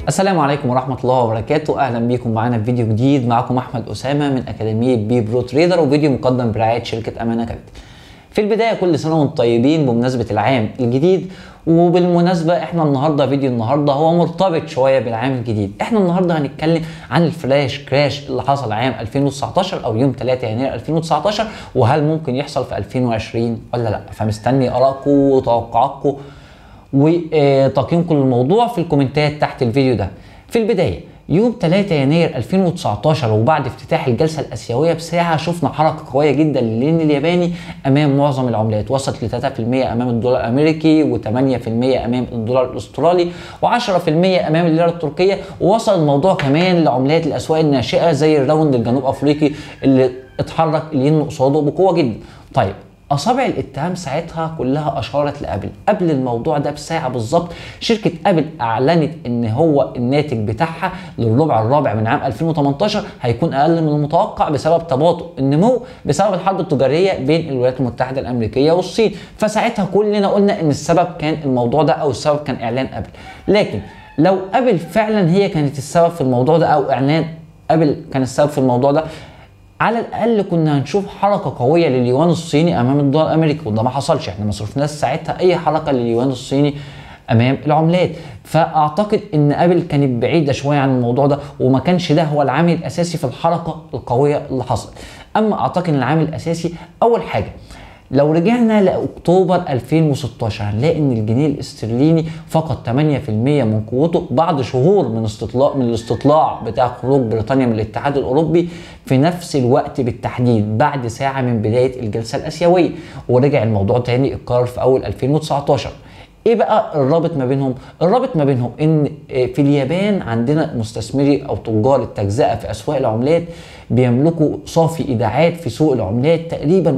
السلام عليكم ورحمة الله وبركاته. أهلا بيكم معانا في فيديو جديد. معكم أحمد أسامة من أكاديمية بي برو تريدر، وفيديو مقدم برعاية شركة أمانة كابيتال. في البداية كل سنة وانتم طيبين بمناسبة العام الجديد. وبالمناسبة احنا النهارده فيديو النهارده هو مرتبط شوية بالعام الجديد. احنا النهارده هنتكلم عن الفلاش كراش اللي حصل عام 2019 او يوم 3 يناير 2019، وهل ممكن يحصل في 2020 ولا لا. فمستني آرائكم وتوقعاتكم وتقييمكم للموضوع في الكومنتات تحت الفيديو ده. في البداية يوم 3 يناير 2019 وبعد افتتاح الجلسة الآسيوية بساعة شفنا حركة قوية جدا للين الياباني أمام معظم العملات، وصلت ل 3% أمام الدولار الأمريكي، و8% أمام الدولار الأسترالي، و10% أمام الليرة التركية. ووصل الموضوع كمان لعملات الأسواق الناشئة زي الراوند الجنوب أفريقي اللي اتحرك الين قصاده بقوة جدا. طيب، اصابع الاتهام ساعتها كلها اشارت لابل. قبل الموضوع ده بساعه بالظبط شركه ابل اعلنت ان هو الناتج بتاعها للربع الرابع من عام 2018 هيكون اقل من المتوقع بسبب تباطؤ النمو بسبب الحرب التجاريه بين الولايات المتحده الامريكيه والصين. فساعتها كلنا قلنا ان السبب كان الموضوع ده، او السبب كان اعلان ابل. لكن لو ابل فعلا هي كانت السبب في الموضوع ده، او اعلان ابل كان السبب في الموضوع ده، على الاقل كنا هنشوف حركه قويه لليوان الصيني امام الدولار الامريكي، وده ما حصلش. احنا ما صرفناش ساعتها اي حركه لليوان الصيني امام العملات. فاعتقد ان ابل كانت بعيده شويه عن الموضوع ده، وما كانش ده هو العامل الاساسي في الحركه القويه اللي حصلت. اما اعتقد ان العامل الاساسي اول حاجه، لو رجعنا لاكتوبر 2016 هنلاقي ان الجنيه الاسترليني فقد 8% من قوته بعد شهور من الاستطلاع بتاع خروج بريطانيا من الاتحاد الاوروبي في نفس الوقت بالتحديد بعد ساعه من بدايه الجلسه الاسيويه. ورجع الموضوع تاني اتكرر في اول 2019. ايه بقى الرابط ما بينهم؟ الرابط ما بينهم ان في اليابان عندنا مستثمري او تجار التجزئه في اسواق العملات بيملكوا صافي ايداعات في سوق العملات تقريبا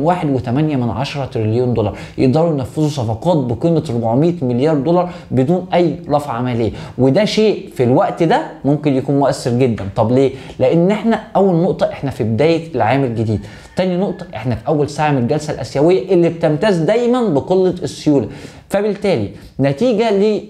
1.8 تريليون دولار، يقدروا ينفذوا صفقات بقيمه 400 مليار دولار بدون اي رفع ماليه. وده شيء في الوقت ده ممكن يكون مؤثر جدا. طب ليه؟ لان احنا اول نقطه احنا في بدايه العام الجديد. تاني نقطه احنا في اول ساعه من الجلسه الاسيويه اللي بتمتاز دايما بقله السيوله. فبالتالي نتيجه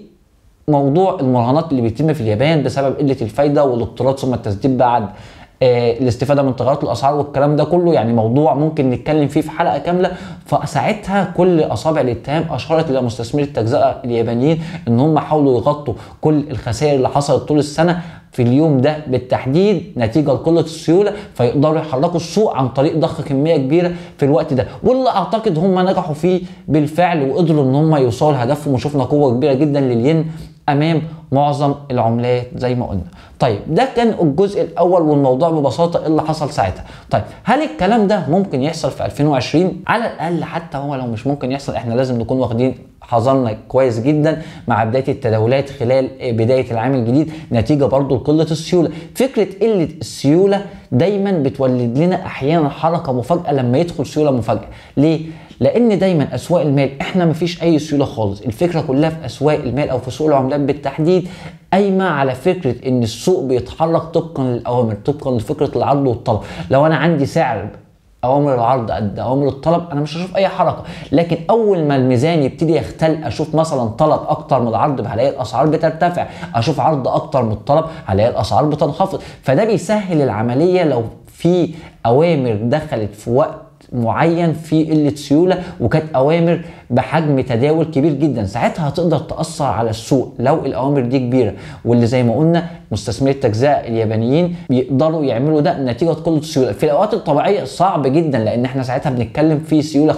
لموضوع المراهنات اللي بيتم في اليابان بسبب قله الفايده والاقتراض ثم التسديد بعد الاستفاده من تغيرات الاسعار والكلام ده كله، يعني موضوع ممكن نتكلم فيه في حلقه كامله. فساعتها كل اصابع الاتهام اشارت الى مستثمري التجزئه اليابانيين ان هم حاولوا يغطوا كل الخسائر اللي حصلت طول السنه في اليوم ده بالتحديد نتيجه لقله السيوله، فيقدروا يحركوا السوق عن طريق ضخ كميه كبيره في الوقت ده، واللي اعتقد هم نجحوا فيه بالفعل وقدروا ان هم يوصلوا لهدفهم، وشفنا قوه كبيره جدا للين امام معظم العملات زي ما قلنا. طيب، ده كان الجزء الاول، والموضوع ببساطه ايه اللي حصل ساعتها. طيب، هل الكلام ده ممكن يحصل في 2020؟ على الاقل حتى هو لو مش ممكن يحصل احنا لازم نكون واخدين حذرنا كويس جدا مع بدايه التداولات خلال بدايه العام الجديد نتيجه برضو لقله السيوله. فكره قله السيوله دايما بتولد لنا احيانا حركه مفاجاه لما يدخل سيوله مفاجاه. ليه؟ لان دايما اسواق المال احنا مفيش اي سيوله خالص. الفكره كلها في اسواق المال او في سوق العملات بالتحديد قايمه على فكره ان السوق بيتحرك طبقا للاوامر، طبقا لفكره العرض والطلب. لو انا عندي سعر اوامر العرض قد اوامر الطلب انا مش هشوف اي حركه، لكن اول ما الميزان يبتدي يختل اشوف مثلا طلب اكتر من العرض هلاقي الاسعار بترتفع، اشوف عرض اكتر من الطلب هلاقي الاسعار بتنخفض. فده بيسهل العمليه لو في اوامر دخلت في وقت معين في قله سيوله وكانت اوامر بحجم تداول كبير جدا، ساعتها هتقدر تاثر على السوق لو الاوامر دي كبيره. واللي زي ما قلنا مستثمري التجزئه اليابانيين بيقدروا يعملوا ده نتيجه قله السيوله. في الاوقات الطبيعيه صعب جدا لان احنا ساعتها بنتكلم في سيوله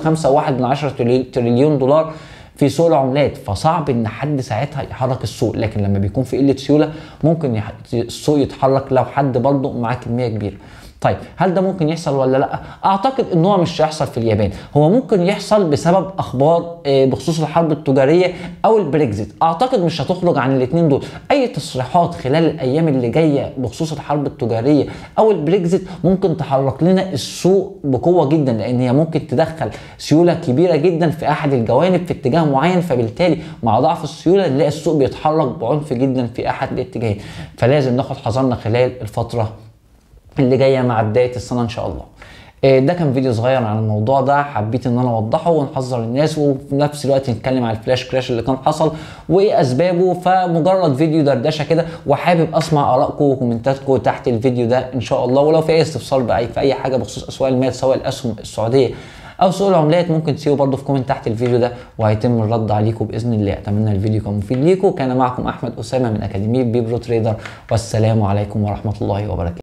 5.1 تريليون دولار في سوق العملات، فصعب ان حد ساعتها يحرك السوق. لكن لما بيكون في قله سيوله ممكن السوق يتحرك لو حد برضه معاه كميه كبيره. طيب، هل ده ممكن يحصل ولا لا؟ اعتقد ان هو مش هيحصل في اليابان. هو ممكن يحصل بسبب اخبار بخصوص الحرب التجاريه او البريكزيت. اعتقد مش هتخرج عن الاثنين دول. اي تصريحات خلال الايام اللي جايه بخصوص الحرب التجاريه او البريكزيت ممكن تحرك لنا السوق بقوه جدا، لان هي ممكن تدخل سيوله كبيره جدا في احد الجوانب في اتجاه معين. فبالتالي مع ضعف السيوله نلاقي السوق بيتحرك بعنف جدا في احد الاتجاهات. فلازم ناخد حذرنا خلال الفتره اللي جايه مع بدايه السنه ان شاء الله. ده كان فيديو صغير عن الموضوع ده، حبيت ان انا اوضحه ونحذر الناس، وفي نفس الوقت نتكلم على الفلاش كراش اللي كان حصل وايه اسبابه. فمجرد فيديو دردشه كده، وحابب اسمع ارائكم وكومنتاتكم تحت الفيديو ده ان شاء الله. ولو في اي استفسار في اي حاجه بخصوص اسواق المال سواء الاسهم السعوديه او سوق العملات، ممكن تسيبوا برده في كومنت تحت الفيديو ده وهيتم الرد عليكم باذن الله. اتمنى الفيديو كان مفيد ليكم. كان معكم احمد اسامه من اكاديميه بي برو تريدر، والسلام عليكم ورحمه الله وبركاته.